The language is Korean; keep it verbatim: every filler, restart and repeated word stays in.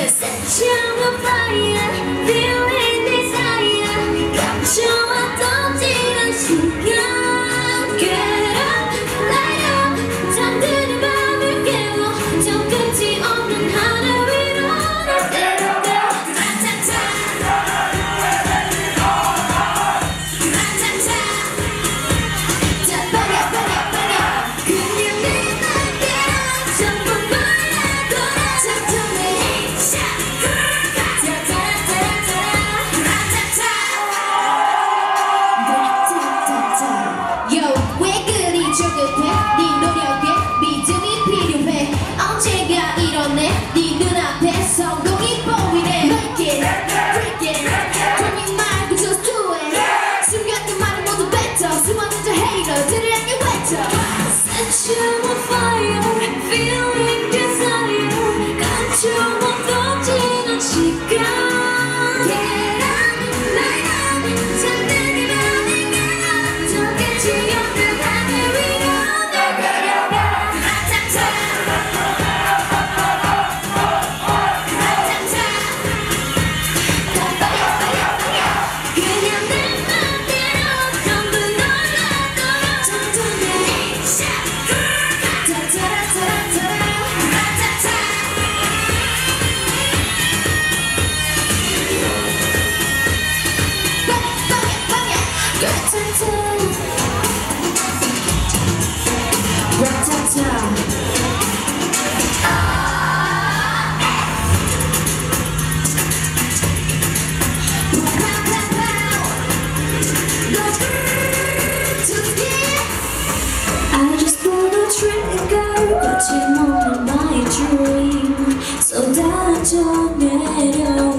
Set you on fire, feeling desire. 감춰왔던 지난 시간. Get up, light up. 잠드는 밤을 깨워. 저 끝이 없는 하늘 위로 날 데려가. 라차차, 라차차. 자, 빨려, 빨려, 빨려. 그냥 내 맘대로 전부 말아둬라. 작정해, 샷. 네 눈앞에 성공이 보이네. Make it, break it, dreaming 말고 just do it. 숨겼던 말을 모두 뱉어. 수많은 저 hater들을 향해 외쳐. Set you on fire, feeling desire. 감추었던 지난 시간. Get up, light up. 잠들기 밤을 깨워. 저 끝이 없는 하늘 위로 날 데려가. 라차차. I just wanna trigger 거침없는 my dream 쏟아져 내려